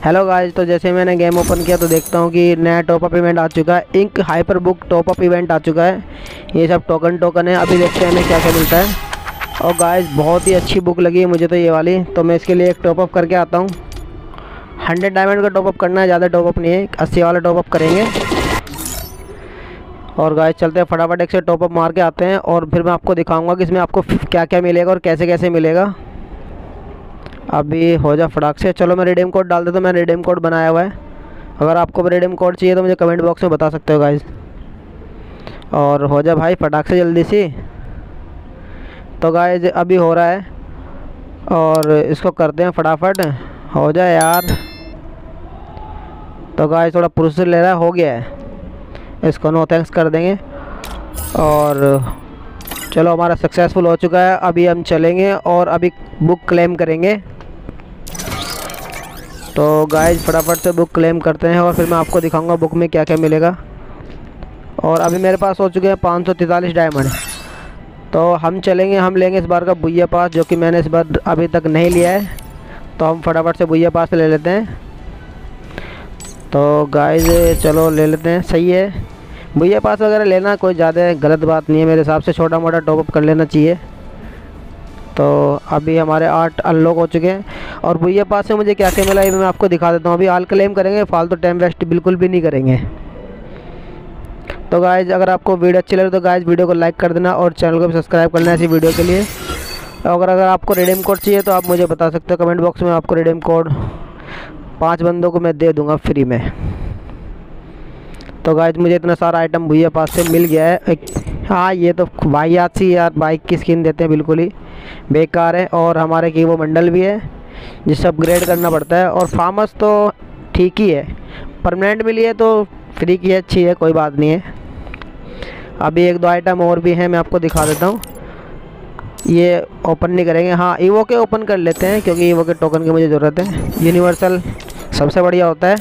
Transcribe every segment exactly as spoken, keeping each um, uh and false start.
Hello guys, तो जैसे मैंने गेम ओपन किया तो देखता हूँ कि नया टॉपअप इवेंट आ चुका है। Ink hyper book top up event आ चुका है। ये सब टोकन टोकन है। अभी देखते हैं हमें क्या क्या मिलता है। और गाइस बहुत ही अच्छी बुक लगी है मुझे तो ये वाली, तो मैं इसके लिए एक टॉपअप करके आता हूँ। हंड्रेड डायमंड का टॉपअप करना है, ज़्यादा टॉपअप नहीं है, अस्सी वाला टॉपअप करेंगे। और गाइस चलते हैं फटाफट एक से टॉपअप मार के आते हैं और फिर मैं आपको दिखाऊँगा कि इसमें आपको क्या क्या मिलेगा और कैसे कैसे मिलेगा। अभी हो जा फटाक से। चलो मैं रिडीम कोड डाल देता हूँ। मैंने रिडीम कोड बनाया हुआ है। अगर आपको भी रिडीम कोड चाहिए तो मुझे कमेंट बॉक्स में बता सकते हो गाइस। और हो जा भाई फटाक से जल्दी सी। तो गाइस अभी हो रहा है और इसको करते हैं फटाफट। हो जाए यार। तो गाइस थोड़ा प्रोसेस ले रहा है, हो गया है। इसको नो थैंक्स कर देंगे और चलो हमारा सक्सेसफुल हो चुका है। अभी हम चलेंगे और अभी बुक क्लेम करेंगे। तो गाइस फटाफट से बुक क्लेम करते हैं और फिर मैं आपको दिखाऊंगा बुक में क्या क्या मिलेगा। और अभी मेरे पास हो चुके हैं पाँच सौ तैंतालीस डायमंड। तो हम चलेंगे, हम लेंगे इस बार का बुइया पास, जो कि मैंने इस बार अभी तक नहीं लिया है। तो हम फटाफट से बुइया पास ले लेते हैं। तो गाइस चलो ले लेते हैं, सही है। बुइया पास वगैरह लेना कोई ज़्यादा गलत बात नहीं है मेरे हिसाब से, छोटा मोटा टॉपअप कर लेना चाहिए। तो अभी हमारे आठ अनलॉक हो चुके हैं और बुइया पास से मुझे क्या क्या मिला ये मैं आपको दिखा देता हूँ। अभी आल क्लेम करेंगे, फालतू टाइम वेस्ट बिल्कुल भी नहीं करेंगे। तो गाइज अगर आपको वीडियो अच्छी लगे तो गाइज वीडियो को लाइक कर देना और चैनल को भी सब्सक्राइब करना है ऐसी वीडियो के लिए। अगर अगर आपको रिडीम कोड चाहिए तो आप मुझे बता सकते हो कमेंट बॉक्स में। आपको रिडीम कोड पाँच बंदों को मैं दे दूँगा फ्री में। तो गाइज मुझे इतना सारा आइटम भैया पास से मिल गया है। एक हाँ ये तो वाहियात सी यार बाइक की स्किन देते हैं, बिल्कुल ही बेकार है। और हमारे की वो मंडल भी है जिससे अपग्रेड करना पड़ता है। और फार्मस तो ठीक ही है, परमानेंट मिली है तो फ्री की है, अच्छी है, कोई बात नहीं है। अभी एक दो आइटम और भी हैं, मैं आपको दिखा देता हूँ। ये ओपन नहीं करेंगे, हाँ ईवो के ओपन कर लेते हैं क्योंकि ईवो के टोकन की मुझे ज़रूरत है। यूनिवर्सल सबसे बढ़िया होता है।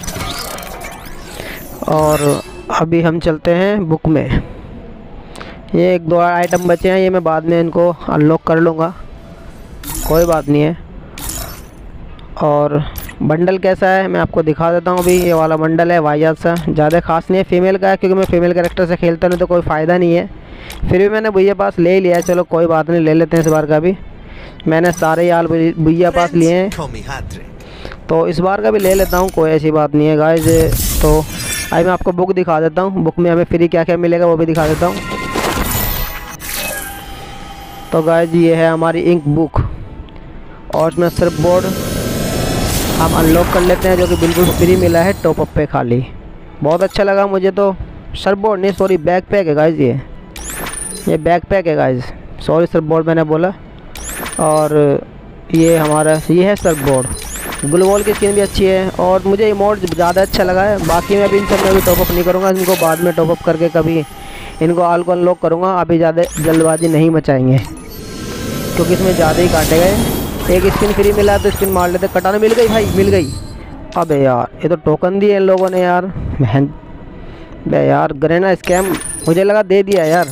और अभी हम चलते हैं बुक में। ये एक दो आइटम बचे हैं, ये मैं बाद में इनको अनलॉक कर लूँगा, कोई बात नहीं है। और बंडल कैसा है मैं आपको दिखा देता हूँ। अभी ये वाला बंडल है वाहियात सा, ज़्यादा खास नहीं है, फीमेल का है क्योंकि मैं फीमेल कैरेक्टर से खेलता नहीं तो कोई फ़ायदा नहीं है। फिर भी मैंने भैया पास ले लिया है, चलो कोई बात नहीं, ले लेते हैं इस बार का भी। मैंने सारे यार भैया पास लिए हैं तो इस बार का भी ले लेता हूँ, कोई ऐसी बात नहीं है गाइस। तो अभी मैं आपको बुक दिखा देता हूँ, बुक में हमें फ्री क्या क्या मिलेगा वो भी दिखा देता हूँ। तो गाइस ये है हमारी इंक बुक और इसमें सर्फ बोर्ड हम अनलॉक कर लेते हैं जो कि बिल्कुल फ्री मिला है टॉपअप पे खाली। बहुत अच्छा लगा मुझे तो। सर्फ बोर्ड नहीं सॉरी बैक पैक है गाइस, ये ये बैक पैक है गाइस, सॉरी सर्फ बोर्ड मैंने बोला। और ये हमारा ये है सर्फ बोर्ड। ग्लूवॉल की स्किन भी अच्छी है और मुझे इमोट ज़्यादा अच्छा लगा है। बाकी मैं अभी इन सब में भी टॉपअप नहीं करूँगा, इनको बाद में टॉपअप करके कभी इनको आल को अनलॉक करूँगा। अभी ज़्यादा जल्दबाजी नहीं मचाएंगे क्योंकि इसमें ज़्यादा ही काटे गए। एक स्किन फ्री मिला है तो स्किन मार लेते। कटाने मिल गई भाई, मिल गई। अबे यार ये तो टोकन दिए इन लोगों ने यार, बहन बे यार गरेना स्कैम, मुझे लगा दे दिया यार।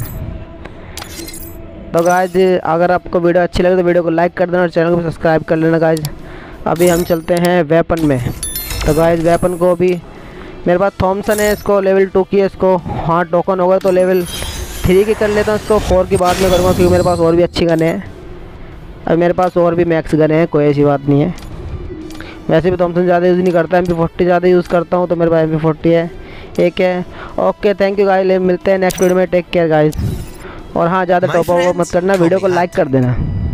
तो गाइज अगर आपको वीडियो अच्छी लगे तो वीडियो को लाइक कर देना और चैनल को सब्सक्राइब कर लेना गाइज। अभी हम चलते हैं वेपन में। तो गाइज वेपन को भी मेरे पास थॉमसन है, इसको लेवल टू की है इसको। हाँ टोकन होगा तो लेवल थ्री की कर लेता हूँ, इसको फोर की बाद में करूँगा क्योंकि मेरे पास और भी अच्छी गने हैं। अब मेरे पास और भी मैक्स गने हैं, कोई ऐसी बात नहीं है। वैसे भी थॉमसन ज़्यादा यूज़ नहीं करता, एम पी फोर्टी ज़्यादा यूज़ करता हूँ तो मेरे पास एम पी फोर्टी है, एक है। ओके थैंक यू गाइस, मिलते हैं नेक्स्ट वीडियो में, टेक केयर गाइस। और हाँ ज़्यादा टॉप अप मत करना, वीडियो को लाइक कर देना।